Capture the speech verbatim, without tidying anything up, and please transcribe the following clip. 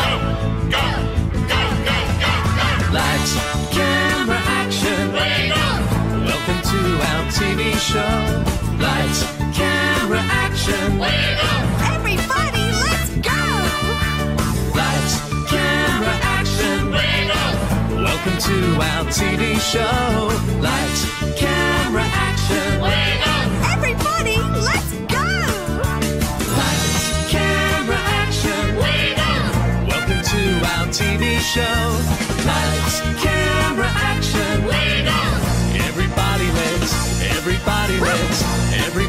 Go, go, go, go, go. Lights, camera, action. Welcome to our T V show. Lights, camera, action. Everybody, let's go! Lights, camera, action. Welcome to our T V show. Lights, camera, action. Everybody, let's go! Lights, camera, action. Welcome to our T V show. Lights, camera, action. Everybody, let's, everybody, let's, everybody.